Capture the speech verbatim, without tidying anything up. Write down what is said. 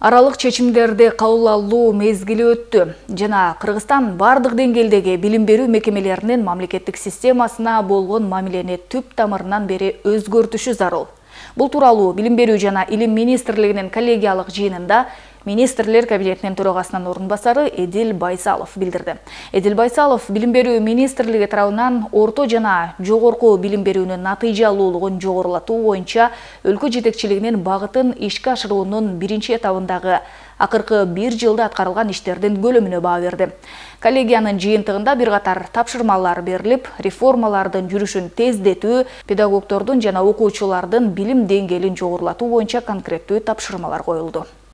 Аралык чечимдерди кабыл алуу мезгили өттү жана Кыргызстан бардык деңгээлдеги билим берүү мекемелеринин мамлекеттик системасына болгон мамилени түп тамырынан бери өзгөртүшү зарыл. Бул тууралуу Билим берүү жана Илим министрлигинин коллегиялык жыйынында Министрлер кабинетинин төрагасынын орун басары Эдил Байсалов билдирди. Эдил Байсалов Билим берүү министрлиги тарабынан орто жана жогорку билим берүүнүн натыйжалуулугун жогорулатуу боюнча өлкө жетекчилигинин багытын ишке ашыруунун биринчи этабындагы акыркы бир жылда аткарылган иштердин көлөмүнө баа берди. Коллегиянын жыйынтыгында бир катар тапшырмалар берилип, реформалардын жүрүшүн тездетүү, педагогдордун жана окуучулардын билим деңгээлин жогорулатуу боюнча конкреттүү тапшырмалар коюлду.